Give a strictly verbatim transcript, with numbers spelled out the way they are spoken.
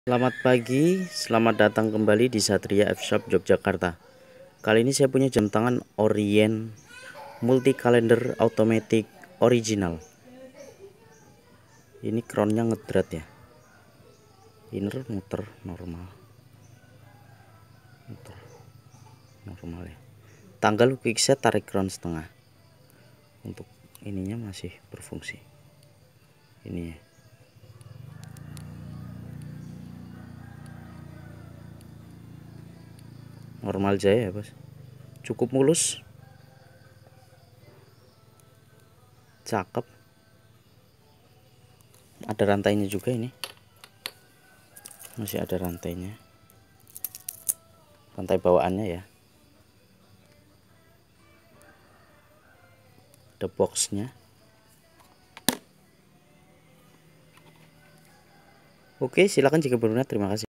Selamat pagi, selamat datang kembali di Satria F-Shop Yogyakarta. Kali ini saya punya jam tangan Orient Multi Calendar Automatic Original. Ini crownnya ngedrat ya, inner muter normal, muter normal ya. Tanggal quickset tarik crown setengah. Untuk ininya masih berfungsi. Ini ya. Normal jaya ya bos, cukup mulus, cakep. Ada rantainya juga, ini masih ada rantainya, rantai bawaannya ya. Ada boxnya. Oke, silakan jika berminat. Terima kasih.